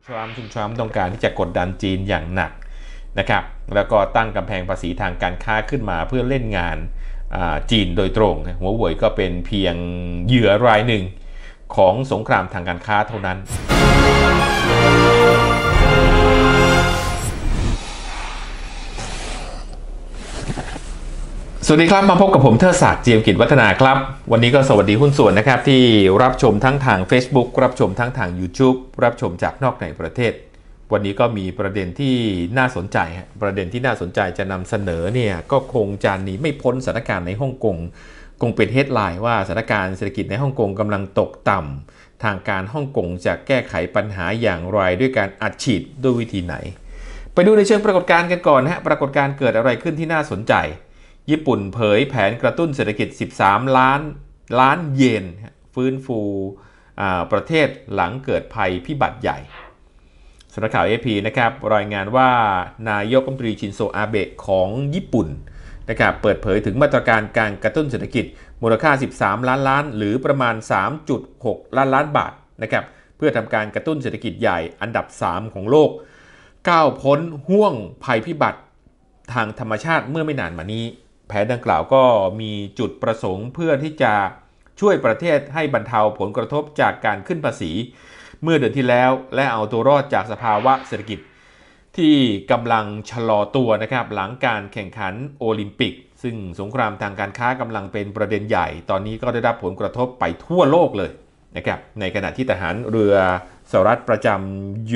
คุณทรัมป์ต้องการที่จะกดดันจีนอย่างหนักนะครับแล้วก็ตั้งกำแพงภาษีทางการค้าขึ้นมาเพื่อเล่นงานจีนโดยตรงหัวเว่ยก็เป็นเพียงเหยื่อรายหนึ่งของสงครามทางการค้าเท่านั้นสวัสดีครับมาพบกับผมเทิดศักดิ์ เจียมกิจวัฒนาครับวันนี้ก็สวัสดีหุ้นส่วนนะครับที่รับชมทั้งทาง Facebook รับชมทั้งทาง YouTube รับชมจากนอกในประเทศวันนี้ก็มีประเด็นที่น่าสนใจประเด็นที่น่าสนใจจะนำเสนอเนี่ยก็คงจะหนีไม่พ้นสถานการณ์ในฮ่องกงคงเป็นเฮดไลน์ว่าสถานการณ์เศรษฐกิจในฮ่องกงกำลังตกต่ำทางการฮ่องกงจะแก้ไขปัญหาอย่างไรด้วยการอัดฉีดด้วยวิธีไหนไปดูในเชิงปรากฏการณ์กันก่อนปรากฏการณ์เกิดอะไรขึ้นที่น่าสนใจญี่ปุ่นเผยแผนกระตุ้นเศรษฐกิจ13ล้านเยนฟื้นฟูประเทศหลังเกิดภัยพิบัติใหญ่สำนักข่าว AP นะครับรายงานว่านายกรัฐมนตรีชินโซอาเบะของญี่ปุ่นนะครับเปิดเผยถึงมาตรการการกระตุ้นเศรษฐกิจมูลค่า13ล้านหรือประมาณ 3.6 ล้านบาทนะครับเพื่อทำการกระตุ้นเศรษฐกิจใหญ่อันดับ3ของโลกก้าวพ้นห่วงภัยพิบัติทางธรรมชาติเมื่อไม่นานมานี้แผนดังกล่าวก็มีจุดประสงค์เพื่อที่จะช่วยประเทศให้บรรเทาผลกระทบจากการขึ้นภาษีเมื่อเดือนที่แล้วและเอาตัวรอดจากสภาวะเศรษฐกิจที่กำลังชะลอตัวนะครับหลังการแข่งขันโอลิมปิกซึ่งสงครามทางการค้ากำลังเป็นประเด็นใหญ่ตอนนี้ก็ได้รับผลกระทบไปทั่วโลกเลยนะครับในขณะที่ทหารเรือสหรัฐประจำ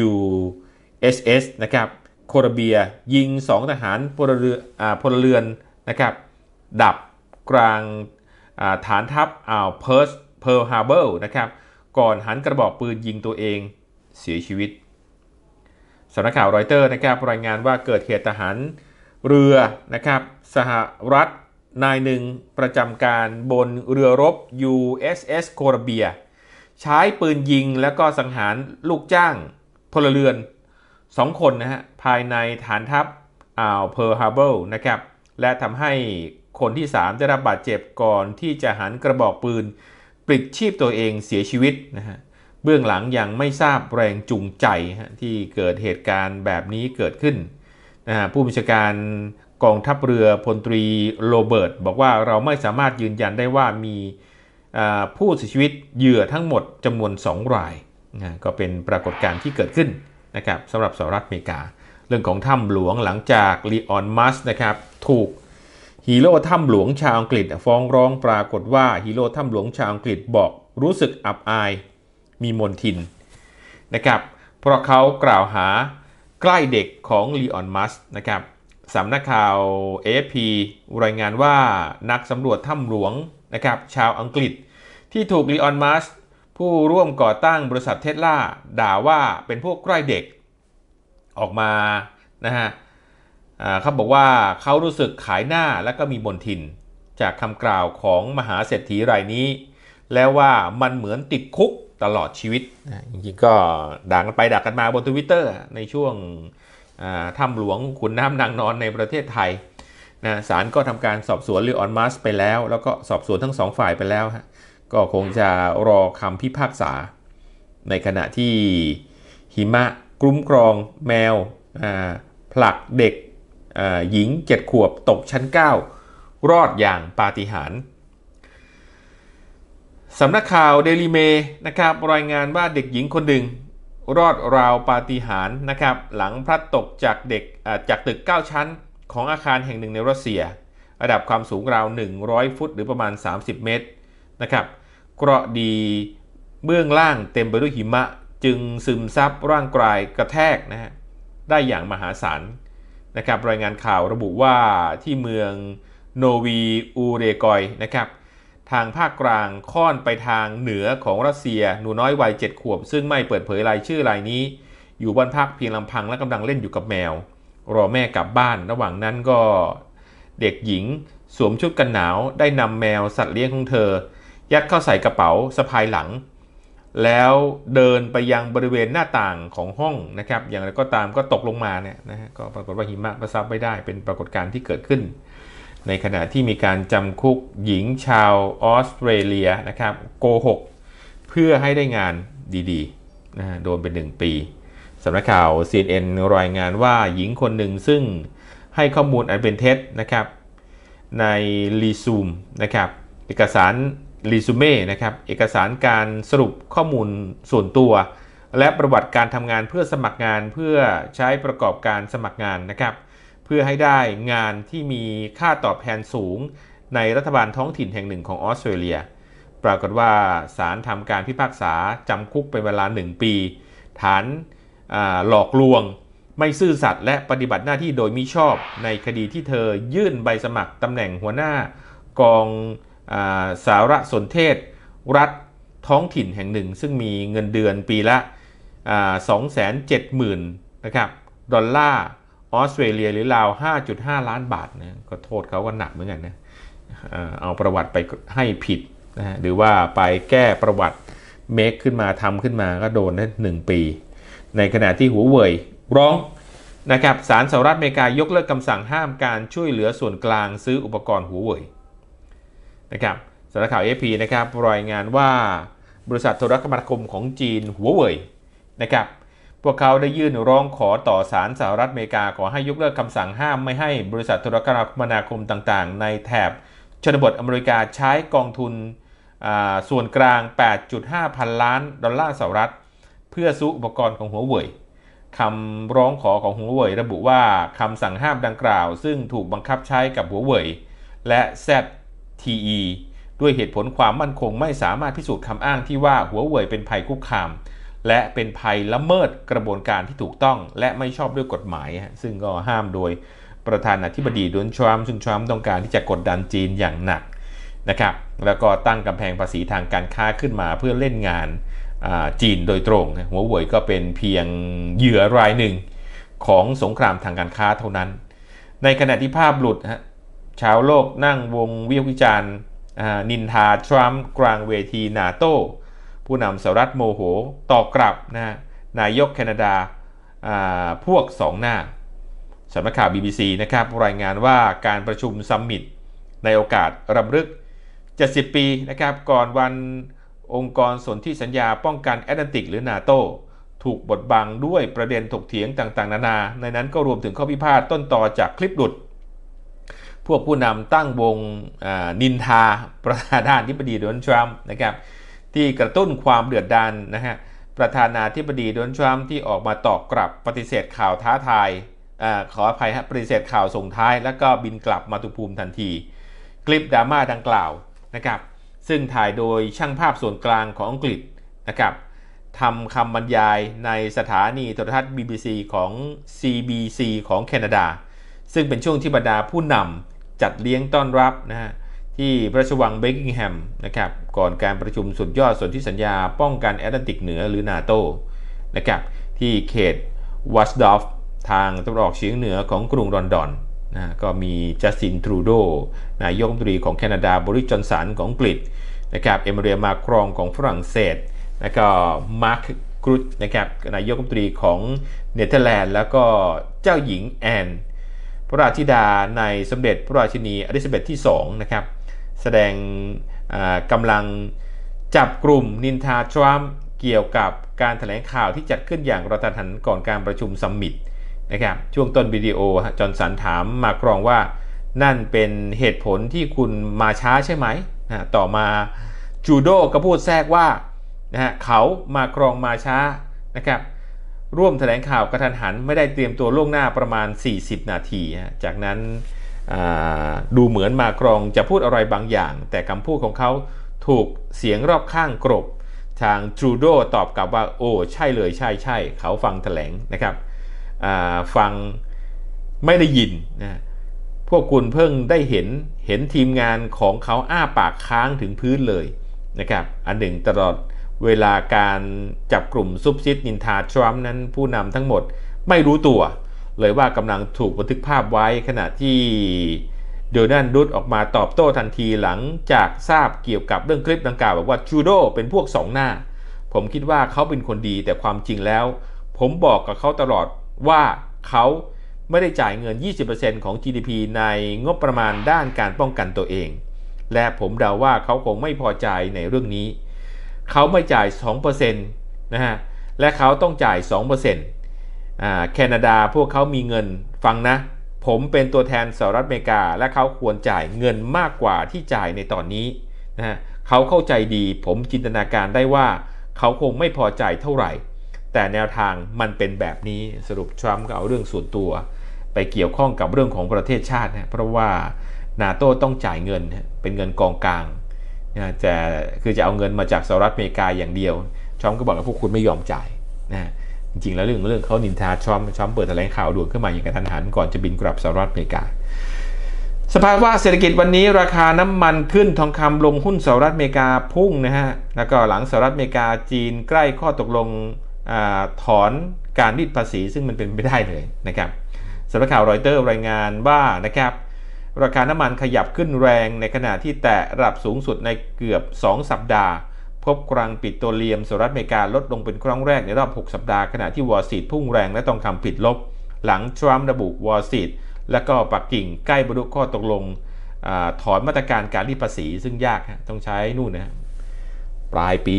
USS นะครับโคลอมเบียยิง2ทหารพลเรือนนะครับดับกลางฐานทัพอ่าวเพิร์ลฮาร์เบอร์นะครับก่อนหันกระบอกปืนยิงตัวเองเสียชีวิตสำนักข่าวรอยเตอร์นะครับรายงานว่าเกิดเหตุทหารเรือนะครับสหรัฐนายหนึ่งประจำการบนเรือรบ USS โคลอมเบียใช้ปืนยิงแล้วก็สังหารลูกจ้างพลเรือน2คนภายในฐานทัพอ่าวเพิร์ลฮาร์เบอร์นะครับและทำให้คนที่3ได้รับบาดเจ็บก่อนที่จะหันกระบอกปืนปลิดชีพตัวเองเสียชีวิตเบื้องหลังยังไม่ทราบแรงจูงใจที่เกิดเหตุการณ์แบบนี้เกิดขึ้นผู้บัญชาการกองทัพเรือพลตรีโรเบิร์ตบอกว่าเราไม่สามารถยืนยันได้ว่ามีผู้เสียชีวิตเหยื่อทั้งหมดจำนวน2รายก็เป็นปรากฏการณ์ที่เกิดขึ้นนะครับสำหรับสหรัฐอเมริกาเรื่องของถ้ำหลวงหลังจากลีออนมัสก์นะครับถูกฮีโร่ถ้ำหลวงชาวอังกฤษฟ้องร้องปรากฏว่าฮีโร่ถ้ำหลวงชาวอังกฤษบอกรู้สึกอับอายมีมนทินนะครับเพราะเขากล่าวหาใกล้เด็กของลีออนมัสก์นะครับสำนักข่าว AFP รายงานว่านักสำรวจถ้ำหลวงนะครับชาวอังกฤษที่ถูกลีออนมัสก์ผู้ร่วมก่อตั้งบริษัทเทสลาด่าว่าเป็นพวกใกล้เด็กออกมาเขาบอกว่าเขารู้สึกขายหน้าและก็มีมนทินจากคำกล่าวของมหาเศรษฐีรายนี้แล้วว่ามันเหมือนติดคุกตลอดชีวิตจริงๆก็ด่ากันไปด่ากันมาบน Twitter ในช่วงถ้ำหลวงขุนน้ำนางนอนในประเทศไทยศาลก็ทำการสอบสวนลีออนมัสก์ไปแล้วแล้วก็สอบสวนทั้ง2ฝ่ายไปแล้วก็คงจะรอคำพิพากษาในขณะที่หิมะคุ้มครองแมวผลักเด็กหญิง7 ขวบตกชั้น9รอดอย่างปาฏิหาริย์สำนักข่าวเดลิเมนะครับรายงานว่าเด็กหญิงคนหนึ่งรอดราวปาฏิหาริย์นะครับหลังพลัดตกจากตึก9ชั้นของอาคารแห่งหนึ่งในรัสเซียระดับความสูงราว100 ฟุตหรือประมาณ30 เมตรนะครับเคราะห์ดีเบื้องล่างเต็มไปด้วยหิมะจึงซึมซับร่างกายกระแทกได้อย่างมหาศาลนะครับรายงานข่าวระบุว่าที่เมืองโนวีอูเรกอยนะครับทางภาคกลางค่อนไปทางเหนือของรัสเซียหนูน้อยวัย7 ขวบซึ่งไม่เปิดเผยรายชื่อรายนี้อยู่บ้านพักเพียงลำพังและกำลังเล่นอยู่กับแมวรอแม่กลับบ้านระหว่างนั้นก็เด็กหญิงสวมชุดกันหนาวได้นำแมวสัตว์เลี้ยงของเธอยัดเข้าใส่กระเป๋าสะพายหลังแล้วเดินไปยังบริเวณหน้าต่างของห้องนะครับอย่างไรก็ตามก็ตกลงมาเนี่ยก็ปรากฏว่าหิมะประซับไม่ได้เป็นปรากฏการณ์ที่เกิดขึ้นในขณะที่มีการจำคุกหญิงชาวออสเตรเลียนะครับโกหกเพื่อให้ได้งานดีๆโดนเป็น1 ปีสำนักข่าว CNN รายงานว่าหญิงคนหนึ่งซึ่งให้ข้อมูลอันเป็นเท็จนะครับในรีซูมนะครับเอกสารรีซูเม่นะครับเอกสารการสรุปข้อมูลส่วนตัวและประวัติการทำงานเพื่อสมัครงานเพื่อใช้ประกอบการสมัครงานนะครับเพื่อให้ได้งานที่มีค่าตอบแทนสูงในรัฐบาลท้องถิ่นแห่งหนึ่งของออสเตรเลียปรากฏว่าศาลทำการพิพากษาจำคุกเป็นเวลา1 ปีฐานหลอกลวงไม่ซื่อสัตย์และปฏิบัติหน้าที่โดยมิชอบในคดีที่เธอยื่นใบสมัครตำแหน่งหัวหน้ากองสารสนเทศรัฐท้องถิ่นแห่งหนึ่งซึ่งมีเงินเดือนปีละ270,000นะครับดอลลาร์ออสเตรเลียหรือราว 5.5 ล้านบาทนะก็โทษเขาก็หนักเหมือนกันนะเอาประวัติไปให้ผิดนะหรือว่าไปแก้ประวัติเมคขึ้นมาทำขึ้นมาก็โดนได้1 ปีในขณะที่หัวเว่ยร้องนะครับศาลสหรัฐอเมริกายกเลิกคำสั่งห้ามการช่วยเหลือส่วนกลางซื้ออุปกรณ์หัวเว่ยนะครับสำนักข่าว AFP นะครับรายงานว่าบริษัทโทรคมนาคมของจีนหัวเว่ยนะครับพวกเขาได้ยื่นร้องขอต่อศาลสหรัฐอเมริกาขอให้ยกเลิกคำสั่งห้ามไม่ให้บริษัทโทรคมนาคมต่างๆในแถบชนบทอเมริกาใช้กองทุนส่วนกลาง 8.5 พันล้านดอลลาร์สหรัฐเพื่อซื้ออุปกรณ์ของหัวเว่ยคำร้องขอของหัวเว่ยระบุว่าคำสั่งห้ามดังกล่าวซึ่งถูกบังคับใช้กับหัวเว่ยและ ZTE ด้วยเหตุผลความมั่นคงไม่สามารถพิสูจน์คำอ้างที่ว่าหัวเว่ยเป็นภัยคุกคามและเป็นภัยละเมิดกระบวนการที่ถูกต้องและไม่ชอบด้วยกฎหมายซึ่งก็ห้ามโดยประธานาธิบดีโดนัลด์ทรัมป์ซึ่งทรัมป์ต้องการที่จะกดดันจีนอย่างหนักนะครับแล้วก็ตั้งกำแพงภาษีทางการค้าขึ้นมาเพื่อเล่นงานจีนโดยตรงหัวเว่ยก็เป็นเพียงเหยื่อรายหนึ่งของสงครามทางการค้าเท่านั้นในขณะที่ภาพหลุดชาวโลกนั่งวงวิพากษ์วิจารณ์นินทาทรัมป์กลางเวทีนาโต้ผู้นำสหรัฐโมโหตอบกลับนายกแคนาดาพวกสองหน้าสำนักข่าว BBC นะครับรายงานว่าการประชุมซัมมิตในโอกาสรำลึก70 ปีนะครับก่อนวันองค์กรสนธิสัญญาป้องกันแอตแลนติกหรือนาโต้ถูกบดบังด้วยประเด็นถกเถียงต่างๆนานาในนั้นก็รวมถึงข้อพิพาทต้นตอจากคลิปหลุดพวกผู้นำตั้งวงนินทาประธานาธิบดีโดนัลด์ทรัมป์นะครับที่กระตุ้นความเดือดดาลประธานาธิบดีโดนัลด์ทรัมป์ที่ออกมาตอบกลับปฏิเสธข่าวท้าทายขออภัยปฏิเสธข่าวส่งท้ายแล้วก็บินกลับมาตุภูมิทันทีคลิปดราม่าดังกล่าวนะครับซึ่งถ่ายโดยช่างภาพส่วนกลางของอังกฤษนะครับทำคำบรรยายในสถานีโทรทัศน์ BBC ของ CBC ของแคนาดาซึ่งเป็นช่วงที่บรรดาผู้นำจัดเลี้ยงต้อนรับที่พระราชวังเบกิงแฮมนะครับก่อนการประชุมสุดยอดสนธิสัญญาป้องกันแอตแลนติกเหนือหรือนาโต้นะครับที่เขตวัสดอฟทางตะวันออกเฉียงเหนือของกรุงลอนดอนก็มีจัสตินทรูโดนายกรัฐมนตรีของแคนาดาบริส จอนสันของอังกฤษนะครับเอมิเรียมาครองของฝรั่งเศสแล้วก็มาร์คกรุตนะครับนายกรัฐมนตรีของเนเธอร์แลนด์แล้วก็เจ้าหญิงแอนพระราชธิดาในสมเด็จพระราชินีอลิซาเบธที่2นะครับแสดงกำลังจับกลุ่มนินทาทรัมป์เกี่ยวกับการแถลงข่าวที่จัดขึ้นอย่างกระทันหันก่อนการประชุมซัมมิตนะครับช่วงต้นวิดีโอจอห์นสันถามมาครองว่านั่นเป็นเหตุผลที่คุณมาช้าใช่ไหมต่อมาจูโดก็พูดแทรกว่าเขามาครองมาช้านะครับร่วมแถลงข่าวกระทันหันไม่ได้เตรียมตัวล่วงหน้าประมาณ40 นาทีจากนั้นดูเหมือนมาครองจะพูดอะไรบางอย่างแต่คำพูดของเขาถูกเสียงรอบข้างกรบทางจูโดตอบกลับว่าโอ้ใช่เลยใช่เขาฟังแถลงนะครับฟังไม่ได้ยินพวกคุณเพิ่งได้เห็นทีมงานของเขาอ้าปากค้างถึงพื้นเลยนะครับอันหนึ่งตลอดเวลาการจับกลุ่มซุบซิบนินทาทรัมป์นั้นผู้นำทั้งหมดไม่รู้ตัวเลยว่ากำลังถูกบันทึกภาพไว้ขณะที่โดนัลด์ ทรัมป์ออกมาตอบโต้ทันทีหลังจากทราบเกี่ยวกับเรื่องคลิปดังกล่าวบอกว่าจูโดเป็นพวกสองหน้าผมคิดว่าเขาเป็นคนดีแต่ความจริงแล้วผมบอกกับเขาตลอดว่าเขาไม่ได้จ่ายเงิน 20% ของ GDP ในงบประมาณด้านการป้องกันตัวเองและผมเดาว่าเขาคงไม่พอใจในเรื่องนี้เขาไม่จ่าย 2% และเขาต้องจ่าย 2% แคนาดาพวกเขามีเงินฟังนะผมเป็นตัวแทนสหรัฐอเมริกาและเขาควรจ่ายเงินมากกว่าที่จ่ายในตอนนี้นะฮะเขาเข้าใจดีผมจินตนาการได้ว่าเขาคงไม่พอใจเท่าไหร่แต่แนวทางมันเป็นแบบนี้สรุปทรัมป์ก็เอาเรื่องส่วนตัวไปเกี่ยวข้องกับเรื่องของประเทศชาตินะเพราะว่านาโต้ต้องจ่ายเงินเป็นเงินกองกลางนะจะเอาเงินมาจากสหรัฐอเมริกาอย่างเดียวทรัมป์ก็บอกว่าพวกคุณไม่ยอมจ่ายนะจริงๆแล้วเรื่องเขานินทาทรัมป์เปิดแถลงข่าวด่วนขึ้นมาอย่างกระทันหันก่อนจะบินกลับสหรัฐอเมริกาสภาวะเศรษฐกิจวันนี้ราคาน้ำมันขึ้นทองคำลงหุ้นสหรัฐอเมริกาพุ่งนะฮะแล้วก็หลังสหรัฐอเมริกาจีนใกล้ข้อตกลงถอนการรีดภาษีซึ่งมันเป็นไม่ได้เลยนะครับสำนักข่าวรอยเตอร์รายงานว่านะครับราคาน้ำมันขยับขึ้นแรงในขณะที่แตะระดับสูงสุดในเกือบ2สัปดาห์พบคลังปิโตรเลียมสหรัฐอเมริกาลดลงเป็นครั้งแรกในรอบ6สัปดาห์ขณะที่วอลล์สตรีทพุ่งแรงและทองคำปิดลบหลังทรัมป์ระบุวอลล์สตรีทและก็ปักกิ่งใกล้บรรลุข้อตกลงถอนมาตรการการรีดภาษีซึ่งยากต้องใช้นู่นนะปลายปี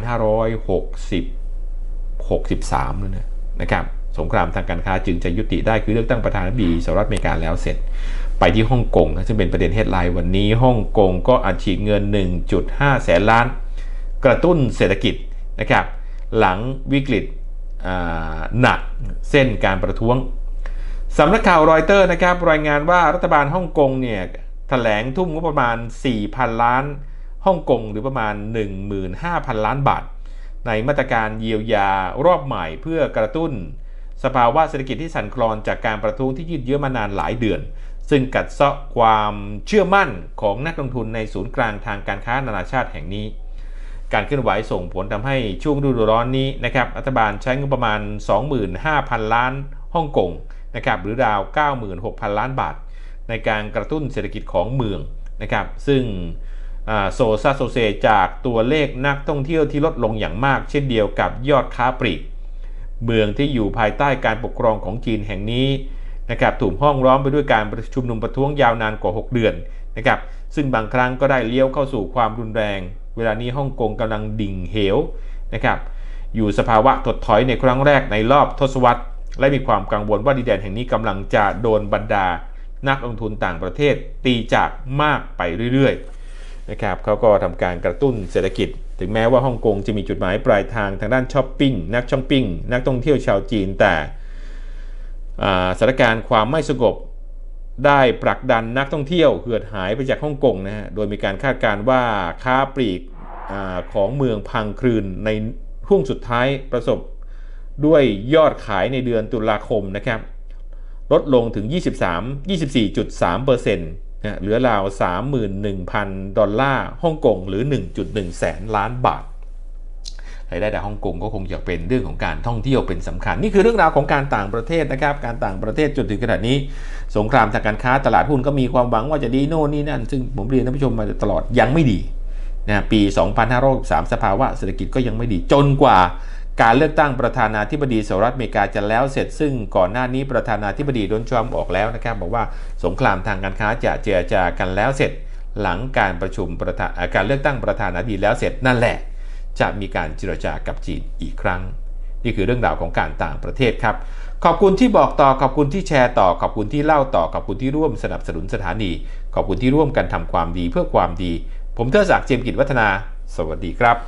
2563นู่นนะครับสงครามทางการค้าจึงจะยุติได้คือเลือกตั้งประธานาธิบดีสหรัฐอเมริกาแล้วเสร็จไปที่ฮ่องกงซึ่งเป็นประเด็นเฮดไลน์วันนี้ฮ่องกงก็อัดฉีดเงิน 1.5 แสนล้านกระตุ้นเศรษฐกิจนะครับหลังวิกฤตหนักเส้นการประท้วงสำนักข่าวรอยเตอร์นะครับรายงานว่ารัฐบาลฮ่องกงเนี่ยแถลงทุ่มงบประมาณ 4,000 ล้านฮ่องกงหรือประมาณ 15,000 ล้านบาทในมาตรการเยียวยารอบใหม่เพื่อกระตุ้นสภาวะเศรษฐกิจที่สั่นคลอนจากการประท้วงที่ยืดเยื้อมานานหลายเดือนซึ่งกัดเซาะความเชื่อมั่นของนักลงทุนในศูนย์กลางทางการค้านานาชาติแห่งนี้การเคลื่อนไหวส่งผลทำให้ช่วงฤดูร้อนนี้นะครับรัฐบาลใช้งบประมาณ 25,000 ล้านฮ่องกงนะครับหรือราว 96,000 ล้านบาทในการกระตุ้นเศรษฐกิจของเมืองนะครับซึ่งโซซาโซเซจากตัวเลขนักท่องเที่ยวที่ลดลงอย่างมากเช่นเดียวกับยอดค้าปลีกเมืองที่อยู่ภายใต้การปกครองของจีนแห่งนี้นะครับถูกห้อมล้อมไปด้วยการชุมนุมประท้วงยาวนานกว่า6เดือนนะครับซึ่งบางครั้งก็ได้เลี้ยวเข้าสู่ความรุนแรงเวลานี้ฮ่องกงกำลังดิ่งเหวนะครับอยู่สภาวะถดถอยในครั้งแรกในรอบทศวรรษและมีความกังวลว่าดินแดนแห่งนี้กำลังจะโดนบรรดานักลงทุนต่างประเทศตีจากมากไปเรื่อยๆนะครับเขาก็ทำการกระตุ้นเศรษฐกิจถึงแม้ว่าฮ่องกงจะมีจุดหมายปลายทางด้านช้อปปิ้งนักท่องเที่ยวชาวจีนแต่สถานการณ์ความไม่สงบได้ผลักดันนักท่องเที่ยวเหือดหายไปจากฮ่องกงนะฮะโดยมีการคาดการณ์ว่าค้าปลีกของเมืองพังคลืนในช่วงสุดท้ายประสบด้วยยอดขายในเดือนตุลาคมนะครับลดลงถึง 24.3% เหลือราว 31,000 ดอลลาร์ฮ่องกงหรือ 1.1 แสนล้านบาทรายได้จากฮ่องกงก็คงจะเป็นเรื่องของการท่องเที่ยวเป็นสำคัญนี่คือเรื่องราวของการต่างประเทศนะครับการต่างประเทศจนถึงขนาดนี้สงครามทางการค้าตลาดหุ้นก็มีความหวังว่าจะดีโน่นนี่นั่นซึ่งผมเรียนท่านผู้ชมมาตลอดยังไม่ดีนะปี2563สภาวะเศรษฐกิจก็ยังไม่ดีจนกว่าการเลือกตั้งประธานาธิบดีสหรัฐอเมริกาจะแล้วเสร็จซึ่งก่อนหน้านี้ประธานาธิบดีโดนัลด์ทรัมป์ออกแล้วนะครับบอกว่าสงครามทางการค้าจะเจรจากันแล้วเสร็จหลังการประชุมการเลือกตั้งประธานาธิบดีแล้วเสร็จนั่นแหละจะมีการเจรจากับจีนอีกครั้งนี่คือเรื่องราวของการต่างประเทศครับขอบคุณที่บอกต่อขอบคุณที่แชร์ต่อขอบคุณที่เล่าต่อขอบคุณที่ร่วมสนับสนุนสถานีขอบคุณที่ร่วมกันทำความดีเพื่อความดีผมเทิดศักดิ์ เจียมกิจวัฒนาสวัสดีครับ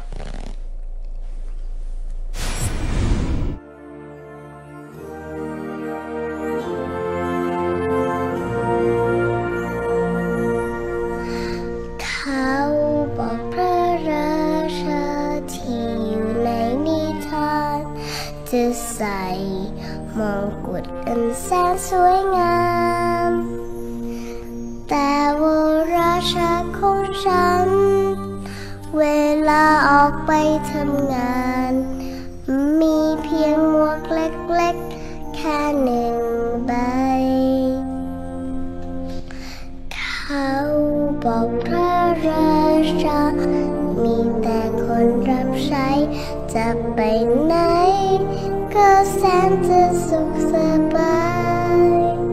จะใส่มงกุฎอันแสนสวยงามแต่ว่าราชาของฉันเวลาออกไปทำงานมีเพียงหมวกเล็กๆแค่1 ใบเขาบอกพระราชามีแต่คนรับใช้จะไปไหนก็แสนจะสุขสบาย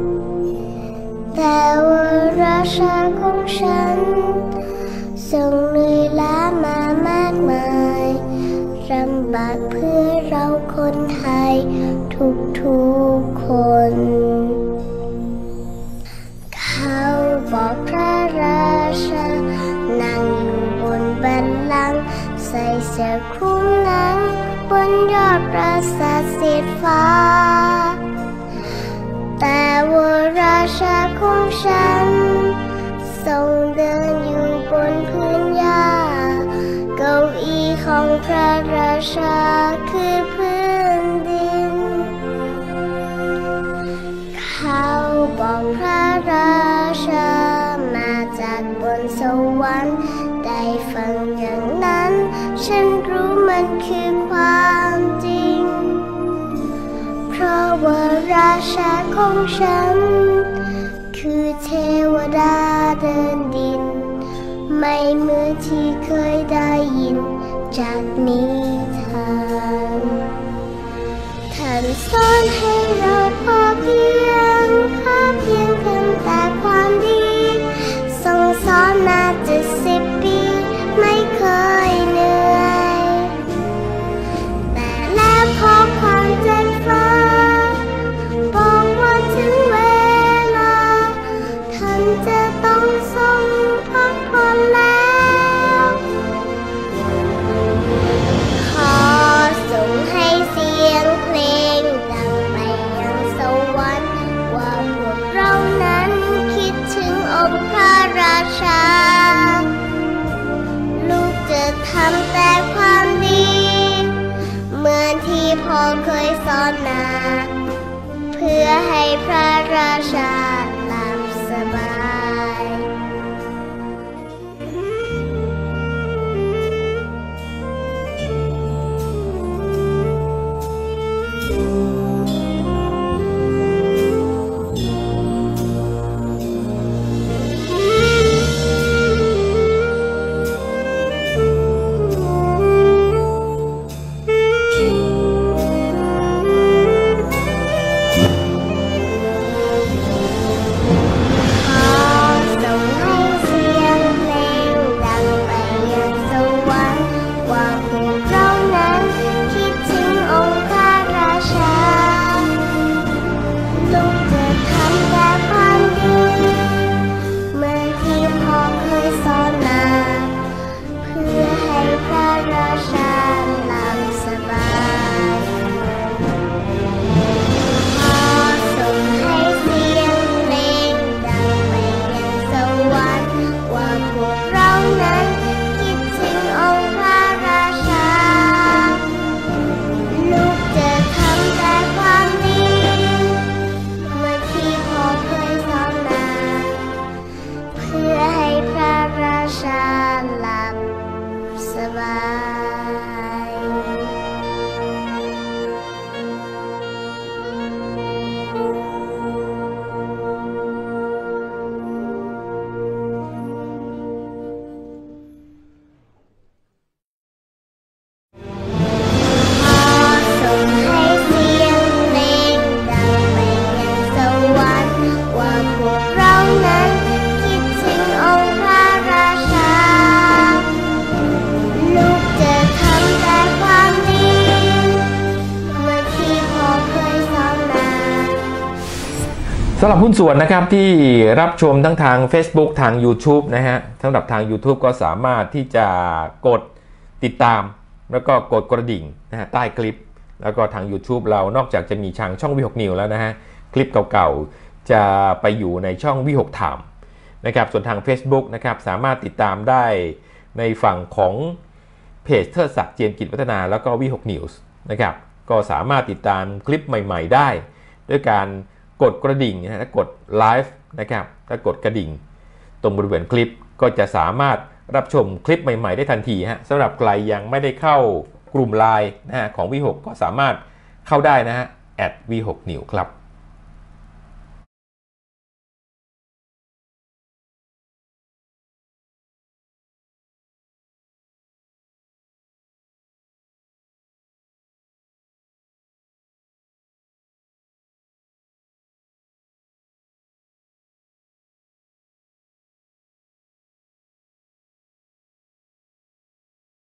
แต่ว่าราชาของฉันทรงเหนื่อยล้ามามากมายลำบากเพื่อเราคนไทยทุกทุกๆคน เขาบอกพระราชานั่งอยู่บนบัลลังก์ใส่เสื้อคลุมหนังบนยอดปราสาทสีฟ้าแต่ว่าราชาของฉันทรงเดินอยู่บนพื้นหญ้าเก้าอี้ของพระราชาคือพื้นดินเขาบอกพระราชามาจากบนสวรรค์ได้ฟังอย่างนั้นฉันรู้มันคือความจริงเพราะว่าราชาของฉันคือเทวดาเดินดินไม่เหมือนที่เคยได้ยินจากนิทานท่านสอนให้เราพอเพียงทำแต่ความดีทรงสอนมา70 ปีไม่เคยเหนื่อยแต่แล้วพอความเจ็บฟ้าบอกว่าถึงเวลาท่านจะต้องทรงพักผ่อนแล้วขอส่งให้เสียงเพลงดังไปยังสวรรค์ว่าพวกเรานั้นคิดถึงองค์พระราชาลูกจะทำแต่ความดีเหมือนที่พ่อเคยสอนมาเพื่อให้พระราชาหลับสบายสำหรับหุ้นส่วนนะครับที่รับชมทั้งทาง Facebook ทาง YouTube นะฮะสำหรับทาง YouTube ก็สามารถที่จะกดติดตามแล้วก็กดกระดิ่งนะฮะใต้คลิปแล้วก็ทาง YouTube เรานอกจากจะมีช่องวิหกนิวแล้วนะฮะคลิปเก่าๆจะไปอยู่ในช่องวิหกไทม์นะครับส่วนทาง Facebook นะครับสามารถติดตามได้ในฝั่งของเพจเทิดศักดิ์เจียมกิจวัฒนาแล้วก็วิหกนิวส์นะครับก็สามารถติดตามคลิปใหม่ๆได้ด้วยการกดกระดิ่งนะฮะถ้ากดไลฟ์นะครับถ้ากดกระดิ่งตรงบริเวณคลิปก็จะสามารถรับชมคลิปใหม่ๆได้ทันทีฮะสำหรับใครยังไม่ได้เข้ากลุ่มไลน์นะฮะของวิหกก็สามารถเข้าได้นะฮะ@วิหกนิวครับ